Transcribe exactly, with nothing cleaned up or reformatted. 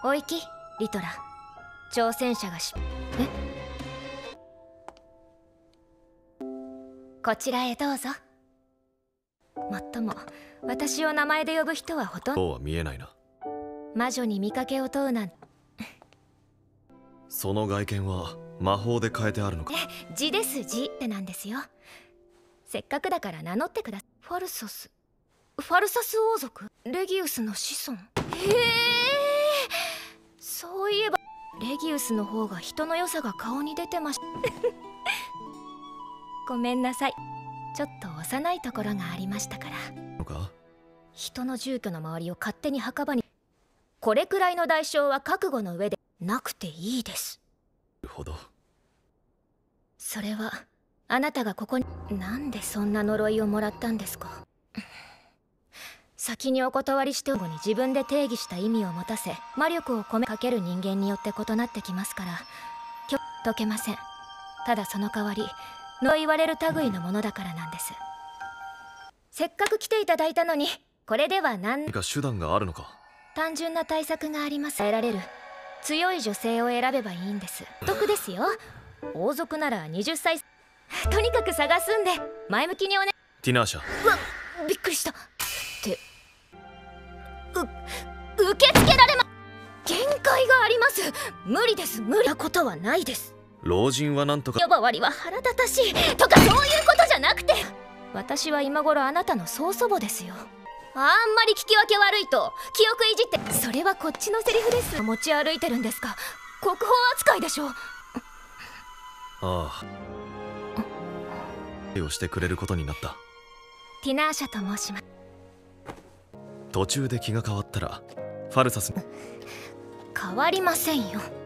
おいきリトラ、挑戦者がしえこちらへどうぞ。もっとも私を名前で呼ぶ人はほとんど。 そうは見えないな。 魔女に見かけを問うなんて。 その外見は魔法で変えてあるのか。 え、字です字ってなんですよ。せっかくだから名乗ってください。ファルサスファルサス王族、レギウスの子孫。へえ、そういえばレギウスの方が人の良さが顔に出てましたごめんなさい、ちょっと幼いところがありましたから。 のか。 人の住居の周りを勝手に墓場に。これくらいの代償は覚悟の上でなくていいです。 なるほど。 それはあなたがここに。なんでそんな呪いをもらったんですか。先にお断りしておくに自分で定義した意味を持たせ魔力を込めかける人間によって異なってきますから、今日解けません。ただその代わりの言われる類のものだからなんです。せっかく来ていただいたのにこれでは何何か手段があるのか。 単純な対策があります。得られる強い女性を選べばいいんです。得ですよ。王族ならはたち。とにかく探すんで前向きにおね。 ティナーシャ。 うわっ、びっくりした。ってう受け付けられま。限界があります。無理です。無理なことはないです。 老人はなんとか。 呼ばわりは腹立たしいとかそういうことじゃなくて、私は今頃あなたの曽祖母ですよ。あんまり聞き分け悪いと記憶いじって。それはこっちのセリフです。持ち歩いてるんですか。国宝扱いでしょ。 ああ、をしてくれることになった。 ティナーシャと申します。 途中で気が変わったらファルサス。 変わりませんよ。